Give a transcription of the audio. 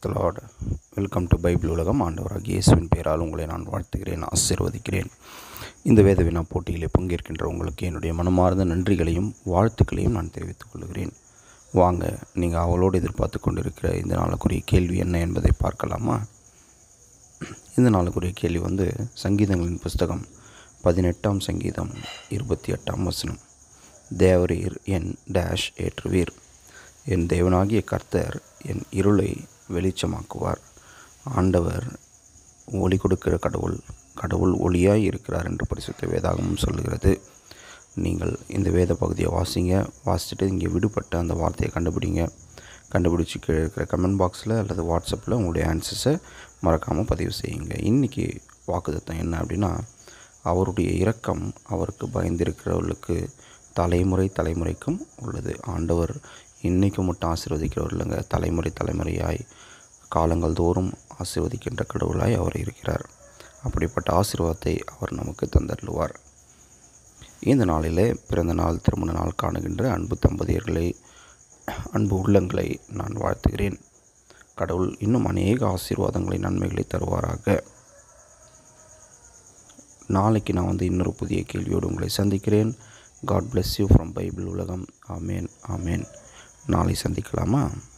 The lord. Welcome to Bible உலகம். ஆண்டவராகிய இயேசுவின் பெயரால் உங்களை நான் வாழ்த்துகிறேன், ஆசீர்வதிக்கிறேன். இந்த வேத வினா போட்டியிலே பங்கேற்கின்ற உங்களுக்கு என்னுடைய மனமார்ந்த நன்றிகளையும் வாழ்த்துக்களையும் நான் தெரிவித்துக் கொள்கிறேன். வாங்க, நீங்கள் அவளோடு எதிர்பார்த்து கொண்டிருக்கிற இந்த நாளுக்குரிய கேள்வி என்ன என்பதை பார்க்கலாமா? இந்த நாளுக்குரிய கேள்வி சங்கீதங்களின் புஸ்தகம் 18ஆம் சங்கீதம் 28ஆம் வசனம். தேவரீர் என் டேஷ் ஏற்றுவீர். என் தேவனாகிய கர்த்தர் என் இருளை வெளிச்சமாக்குவார். ஆண்டவர் ஒளி கொடுக்கிற கடவுள் ஒளியாய் இருக்கிறார் என்று பரிசுத்த வேதாகமம் சொல்லுகிறது. நீங்கள் இந்த வேத பகுதியை வாசிச்சுட்டு இங்கே விடுபட்ட அந்த வார்த்தையை கண்டுபிடிச்சி கீழே இருக்கிற கமெண்ட் பாக்ஸில் அல்லது வாட்ஸ்அப்பில் உங்களுடைய ஆன்சர்ஸை மறக்காமல் பதிவு செய்யுங்க. இன்றைக்கி வாக்குத்தத்தம் என்ன அப்படின்னா, அவருடைய இரக்கம் அவருக்கு பயந்திருக்கிறவர்களுக்கு தலைமுறைக்கும் உள்ளது. ஆண்டவர் இன்றைக்கு மட்டும் ஆசீர்வதிக்கிறவர் இல்லைங்க, தலைமுறையாய் காலங்கள் தோறும் ஆசீர்வதிக்கின்ற கடவுளாய் அவர் இருக்கிறார். அப்படிப்பட்ட ஆசீர்வாதத்தை அவர் நமக்கு தந்தருளுவார். இந்த நாளிலே பிறந்த நாள், திருமண நாள் காணுகின்ற அன்பு தம்பதியர்களை, அன்பு உள்ளங்களை நான் வாழ்த்துகிறேன். கடவுள் இன்னும் அநேக ஆசீர்வாதங்களை, நன்மைகளை தருவாராக. நாளைக்கு நான் இன்னொரு புதிய கேள்வியோடு உங்களை சந்திக்கிறேன். God bless you from Bible உலகம். ஆமேன். நாளை சந்திக்கலாமா?